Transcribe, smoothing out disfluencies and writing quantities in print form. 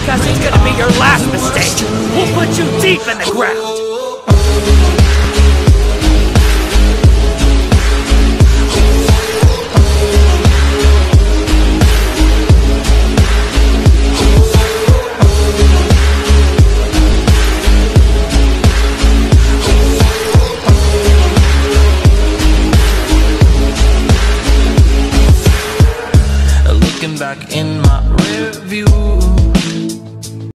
Because it's gonna be your last mistake. We'll put you deep in the ground.